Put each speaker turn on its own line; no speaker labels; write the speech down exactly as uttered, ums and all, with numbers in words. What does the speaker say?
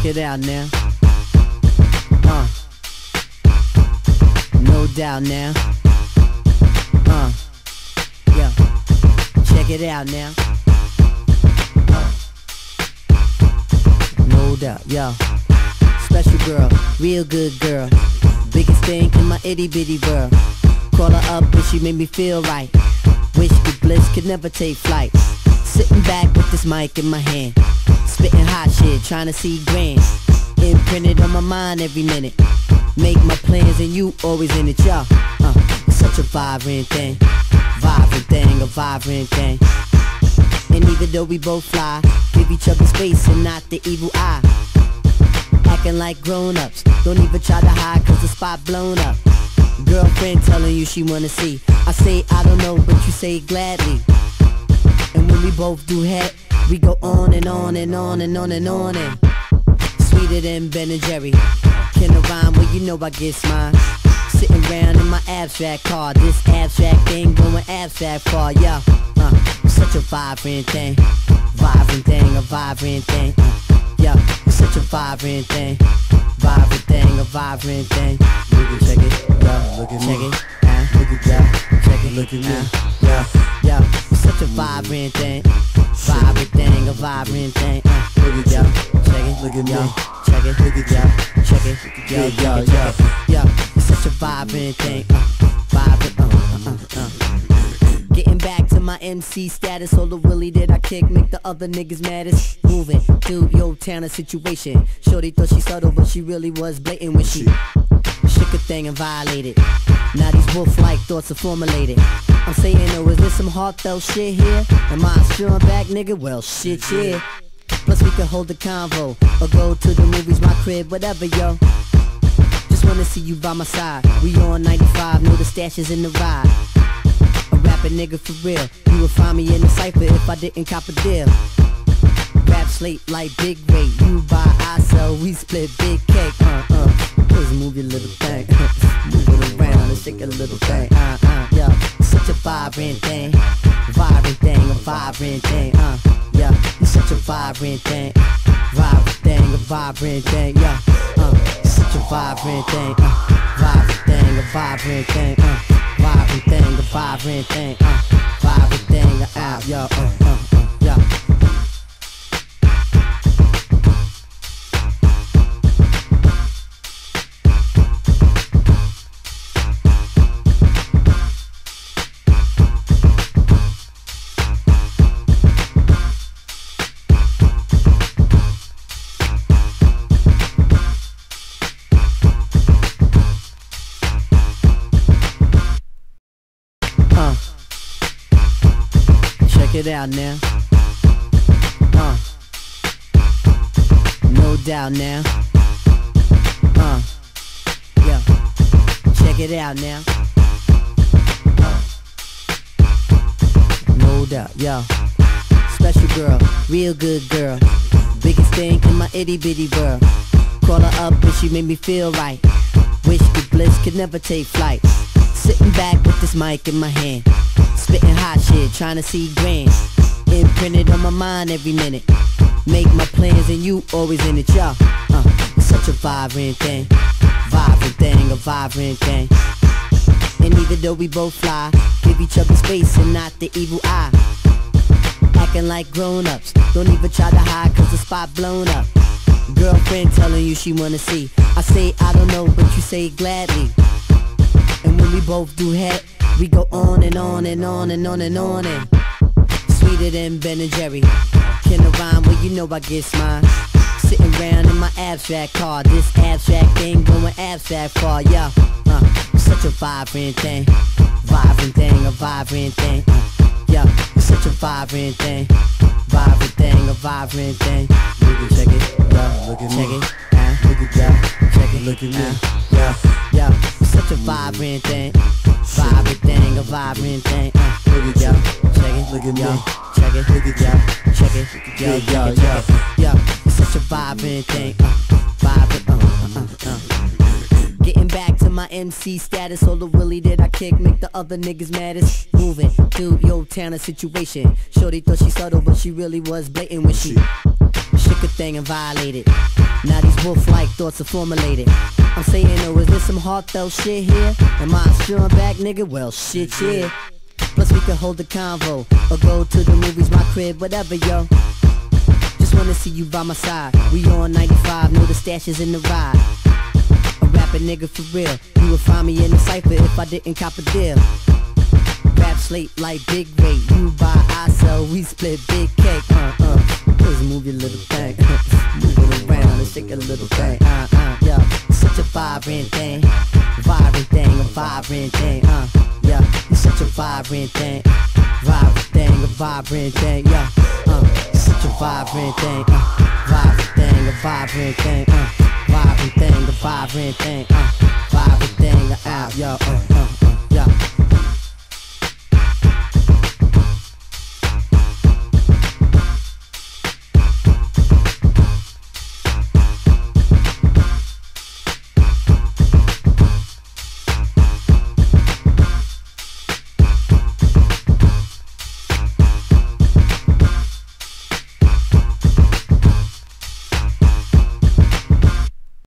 Check it out now. Uh, no doubt now. Uh, yeah. Check it out now. Uh, no doubt, yo. Special girl, real good girl. Biggest thing in my itty bitty world. Call her up and she made me feel right. Wish the bliss could never take flight. Sitting back with this mic in my hand, spitting hot shit, trying to see grand. Imprinted on my mind every minute. Make my plans and you always in it, y'all. Uh, it's such a vibrant thing. Vibrant thing, a vibrant thing. And even though we both fly, give each other space and not the evil eye. Acting like grown-ups, don't even try to hide cause the spot blown up. Girlfriend telling you she wanna see. I say I don't know, but you say gladly. And when we both do head, we go on and on and on and on and on and sweeter than Ben and Jerry. Can I rhyme? Well, you know I get mine. Sitting round in my abstract car. This abstract thing going abstract far, yeah. Uh, such a vibrant thing. Vibrant thing, a vibrant thing. Uh, yeah, it's such a vibrant thing. Vibrant thing, a vibrant thing. Look at, check it, yeah, look at check me. It, uh, look at yeah, check it, look at me, uh, yeah, yeah. It's such a vibrant thing. Vibrant thing, a vibrant thing. Uh, look at yeah, check it, look at me, check it, look at yeah, check it, yeah, yeah, yeah, yeah. It's such a vibrant thing. Uh, vibrant, uh, uh, uh, uh. Getting back to my M C status, all the willy that I kick make the other niggas maddest. Moving through your town a situation. Shorty thought she subtle, but she really was blatant when she shook a thing and violated. Now these wolf-like thoughts are formulated. I'm saying, oh, is there some heartfelt shit here? Am I a strong back nigga? Well, shit, yeah. Plus we could hold a convo or go to the movies, my crib, whatever, yo. Just wanna see you by my side. We on ninety-five, know the stash is in the ride. A rapping nigga for real. You would find me in the cypher if I didn't cop a deal. Rap slate like big rate. You buy, I sell, we split big cake. Uh, uh, just move your little thing. Move it around and shake a little thing. Uh, uh, yeah. Such a vibrant thing. Vibrant thing, a vibrant thing. Uh, yeah. You're such a vibrant thing. Vibrant thing, a vibrant thing. Yeah. Uh, such a vibrant thing. Uh, vibrant thing, a vibrant thing. Uh, vibrant thing, a vibrant thing. Uh, vibrant thing, uh, out, yo. Uh, uh, uh, yeah. Check it out now. Uh, no doubt now. Uh, yeah. Check it out now. Uh, no doubt, yo. Special girl, real good girl. Biggest thing in my itty bitty world. Call her up and she made me feel right. Wish the bliss could never take flight. Sitting back with this mic in my hand, spitting hot shit, trying to see grand. Imprinted on my mind every minute. Make my plans and you always in it, y'all. Uh, it's such a vibrant thing. Vibrant thing, a vibrant thing. And even though we both fly, give each other space and not the evil eye. Acting like grown-ups, don't even try to hide cause the spot blown up. Girlfriend telling you she wanna see. I say I don't know, but you say gladly. And when we both do head, we go on and on and on and on and on and sweeter than Ben and Jerry. Can I rhyme? Well, you know I get mine. Sitting round in my abstract car. This abstract thing going abstract far, yeah. Uh, such a vibrant thing. Vibrant thing, a vibrant thing. Uh, yeah, it's such a vibrant thing. Vibrant thing, a vibrant thing. Look at, check it, yeah, look at check me. It, uh, look at yeah, check it, look at me, uh, yeah, yeah. It's such a vibrant thing. Vibrant thing, a vibrant thing. Uh, look at yeah, check it, look at me, check it, look at yeah, check it, yeah, yeah, yeah, yeah. It's such a vibrant thing. Uh, vibrant, uh, uh, uh, uh. Getting back to my M C status, all the willy that I kick make the other niggas maddest. Moving through your town a situation. Shorty thought she subtle, but she really was blatant when she shook a everything and violate it. Now these wolf-like thoughts are formulated. I'm saying, oh, is there some heartfelt shit here? Am I a strong back nigga? Well, shit, yeah. Plus we can hold a convo, or go to the movies, my crib, whatever, yo. Just wanna see you by my side. We on ninety-five, know the stash is in the ride. A rapping nigga for real. You would find me in the cypher if I didn't cop a deal. Rap slate like big rate. You buy, I sell, we split big cake. Uh, uh, just move your little thing. Move it around and shake a little thing. Uh, uh, yeah. Such a vibrant thing. Vibrant thing, a vibrant thing. Uh, yeah. You're such a vibrant thing. Vibrant thing, a vibrant thing. Yeah. Uh, such a vibrant thing. Uh, vibrant thing, a vibrant thing. Uh, vibrant thing, a vibrant thing. Uh, vibrant thing, uh, out, yo. Uh, uh.